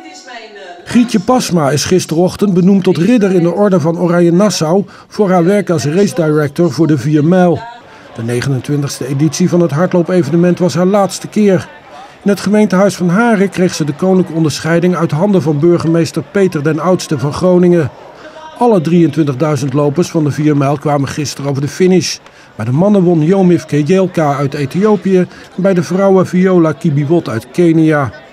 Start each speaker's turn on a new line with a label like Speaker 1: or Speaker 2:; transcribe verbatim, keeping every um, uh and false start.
Speaker 1: Grietje Pasma is gisterochtend benoemd tot ridder in de orde van Oranje Nassau voor haar werk als race director voor de vier mijl. De negenentwintigste editie van het hardloopevenement was haar laatste keer. In het gemeentehuis van Haren kreeg ze de koninklijke onderscheiding uit handen van burgemeester Peter den Oudste van Groningen. Alle drieëntwintigduizend lopers van de vier mijl kwamen gisteren over de finish. Bij de mannen won Yomif Kejelka uit Ethiopië en bij de vrouwen Viola Kibiwot uit Kenia.